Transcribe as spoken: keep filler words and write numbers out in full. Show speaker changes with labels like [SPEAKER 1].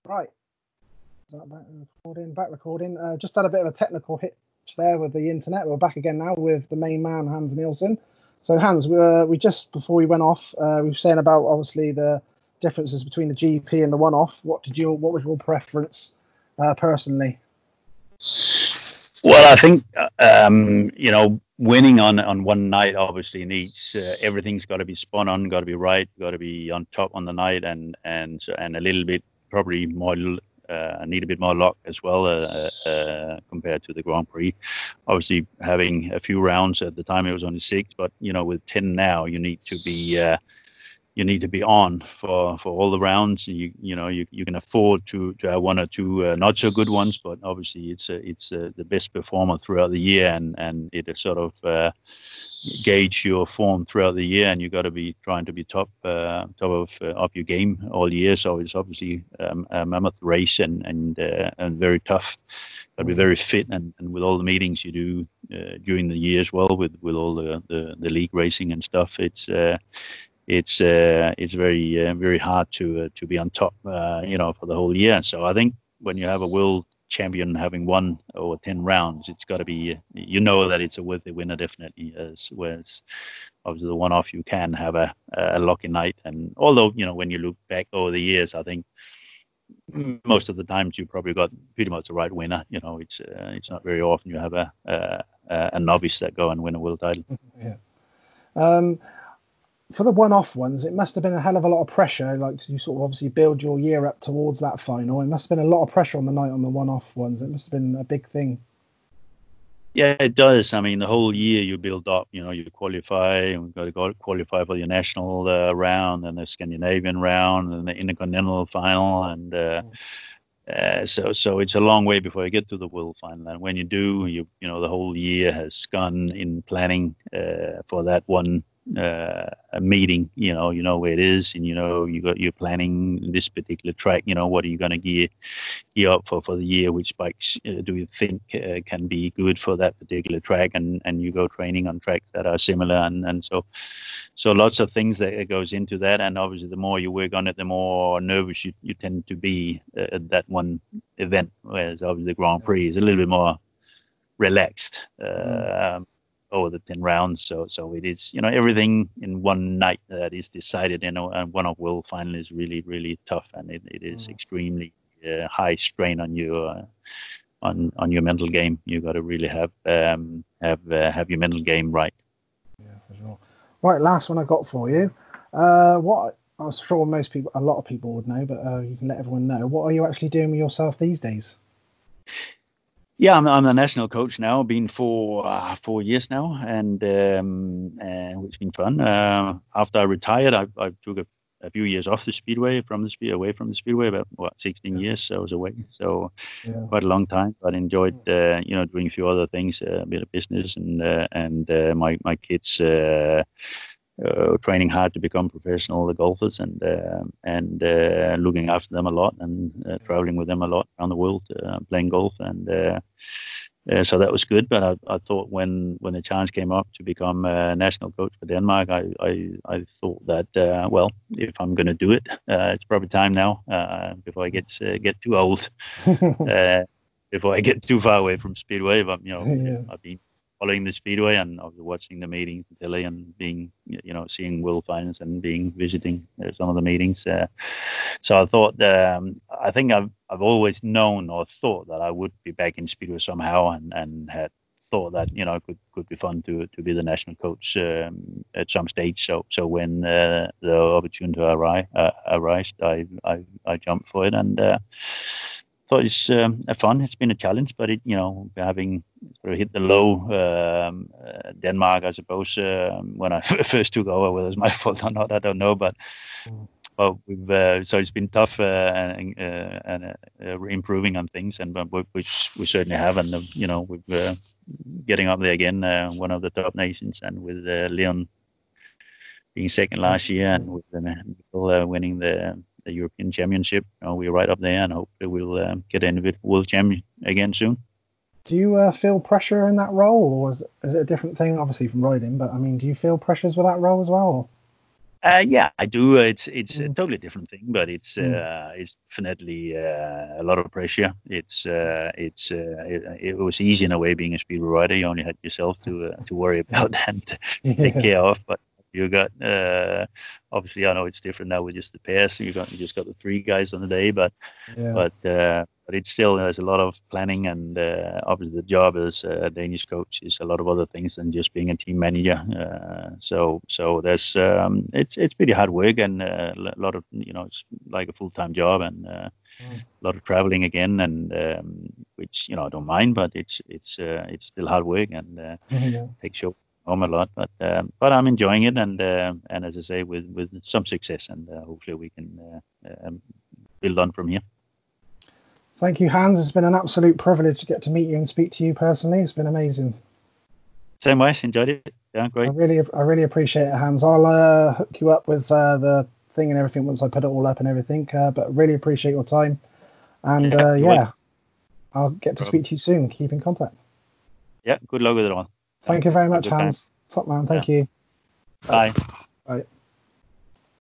[SPEAKER 1] Right. Is that back recording? Back recording. Uh, just had a bit of a technical hitch there with the internet. We're back again now with the main man, Hans Nielsen. So Hans, we, uh, we just before we went off, uh, we were saying about obviously the differences between the G P and the one-off. What did you? What was your preference uh, personally?
[SPEAKER 2] Well, I think um, you know, winning on on one night obviously needs uh, everything's got to be spot on, got to be right, got to be on top on the night, and and and a little bit probably more. Uh, need a bit more luck as well uh, uh, compared to the Grand Prix. Obviously, having a few rounds at the time, it was only six, but you know, with ten now, you need to be uh, you need to be on for, for all the rounds. You you know you you can afford to, to have one or two uh, not so good ones, but obviously it's uh, it's uh, the best performer throughout the year, and and it is sort of uh, gauge your form throughout the year, and you got to be trying to be top uh, top of uh, of your game all year. So it's obviously um, a mammoth race and and uh, and very tough. Got to be very fit, and, and with all the meetings you do uh, during the year as well, with with all the, the, the league racing and stuff, it's uh, it's uh, it's very uh, very hard to uh, to be on top, uh, you know, for the whole year. So I think when you have a world champion having won over ten rounds, it's got to be, you know, that it's a worthy winner definitely. As whereas obviously the one-off, you can have a, a lucky night. And although, you know, when you look back over the years, I think most of the times you probably got pretty much the right winner. You know, it's uh, it's not very often you have a, a a novice that go and win a world title.
[SPEAKER 1] Yeah. Um. For the one-off ones, it must have been a hell of a lot of pressure. Like, you sort of obviously build your year up towards that final. It must have been a lot of pressure on the night on the one-off ones. It must have been a big thing.
[SPEAKER 2] Yeah, it does. I mean, the whole year you build up. You know, you qualify, and we've got to go qualify for your national uh, round, and the Scandinavian round, and the Intercontinental final, and uh, uh, so so it's a long way before you get to the world final. And when you do, you you know, the whole year has gone in planning uh, for that one. Uh, a meeting, you know, you know where it is, and you know you got you're planning this particular track. You know, what are you going to gear gear up for for the year? Which bikes uh, do you think uh, can be good for that particular track? And and you go training on tracks that are similar, and and so so lots of things that goes into that. And obviously, the more you work on it, the more nervous you, you tend to be uh, at that one event. Whereas obviously the Grand Prix is a little bit more relaxed. Uh, mm. um, over the ten rounds, so so it is, you know, everything in one night that is decided, you know, and one of world final is really really tough, and it, it is mm. extremely uh, high strain on your uh, on on your mental game. You got to really have um have uh, have your mental game right.
[SPEAKER 1] Yeah, for sure. Right, last one I got for you. Uh, what I'm sure most people, a lot of people would know, but uh, you can let everyone know. What are you actually doing with yourself these days?
[SPEAKER 2] Yeah, I'm, I'm a national coach now. Been for uh, four years now, and um, uh, it's been fun. Uh, after I retired, I, I took a, a few years off the Speedway, from the speed away from the Speedway, about what sixteen years. So I was away, so yeah. Quite a long time. But enjoyed, uh, you know, doing a few other things, uh, a bit of business, and uh, and uh, my my kids. Uh, Uh, training hard to become professional golfers, and uh, and uh, looking after them a lot, and uh, traveling with them a lot around the world, uh, playing golf, and uh, uh, so that was good. But I, I thought when when the chance came up to become a national coach for Denmark, I I, I thought that uh, well, if I'm going to do it, uh, it's probably time now uh, before I get uh, get too old, uh, before I get too far away from Speedway. But you know, yeah. I've been following the Speedway, and obviously watching the meetings in Delhi, and being, you know, seeing world finals, and being visiting uh, some of the meetings. Uh, so I thought, um, I think I've I've always known or thought that I would be back in Speedway somehow, and, and had thought that, you know, it could could be fun to to be the national coach um, at some stage. So so when uh, the opportunity arri- uh, arose, I, I I jumped for it, and. Uh, thought it's um, fun. It's been a challenge, but it, you know, having sort of hit the low um, uh, Denmark, I suppose, uh, when I first took over, whether it's my fault or not, I don't know. But mm. but we've uh, so it's been tough uh, and uh, and uh, improving on things, and but which we certainly have, and uh, you know, we're uh, getting up there again, uh, one of the top nations, and with uh, Leon being second last year, and with uh, winning the. The European Championship, you know, we're right up there, and hopefully we'll uh, get into it world champion again soon.
[SPEAKER 1] Do you uh, feel pressure in that role, or is, is it a different thing, obviously from riding? But I mean, do you feel pressures with that role as well?
[SPEAKER 2] Uh, yeah, I do. It's it's a
[SPEAKER 1] Mm.
[SPEAKER 2] totally different thing, but it's
[SPEAKER 1] Mm.
[SPEAKER 2] uh, it's definitely uh, a lot of pressure. It's uh, it's uh, it, it was easy in a way being a speedway rider. You only had yourself to uh, to worry about and take
[SPEAKER 1] Yeah.
[SPEAKER 2] care of. But you got uh, obviously I know it's different now with just the pairs. You got you just got the three guys on the day, but
[SPEAKER 1] Yeah.
[SPEAKER 2] but uh, but it's still there's a lot of planning, and uh, obviously the job as a Danish coach is a lot of other things than just being a team manager. Uh, so so there's um, it's it's pretty hard work, and uh, a lot of you know it's like a full time job, and uh,
[SPEAKER 1] Mm.
[SPEAKER 2] a lot of traveling again, and um, which you know I don't mind, but it's it's uh, it's still hard work, and uh,
[SPEAKER 1] Yeah.
[SPEAKER 2] takes you home a lot. But um, but I'm enjoying it, and uh, and as I say, with with some success, and uh, hopefully we can uh, um, build on from here.
[SPEAKER 1] Thank you, Hans. It's been an absolute privilege to get to meet you and speak to you personally. It's been amazing.
[SPEAKER 2] Same way, enjoyed it. Yeah,
[SPEAKER 1] I
[SPEAKER 2] great.
[SPEAKER 1] really, I really appreciate it, Hans. I'll uh, hook you up with uh, the thing and everything once I put it all up and everything. Uh, but really appreciate your time. And
[SPEAKER 2] Yeah,
[SPEAKER 1] uh,
[SPEAKER 2] you're
[SPEAKER 1] yeah,
[SPEAKER 2] welcome.
[SPEAKER 1] I'll get to speak to you soon. Keep in contact.
[SPEAKER 2] Yeah, good luck with it all.
[SPEAKER 1] Thank you very
[SPEAKER 2] Have a
[SPEAKER 1] much,
[SPEAKER 2] good time.
[SPEAKER 1] Hans. Top man. Thank
[SPEAKER 2] Yeah.
[SPEAKER 1] you.
[SPEAKER 2] Bye.
[SPEAKER 1] Bye.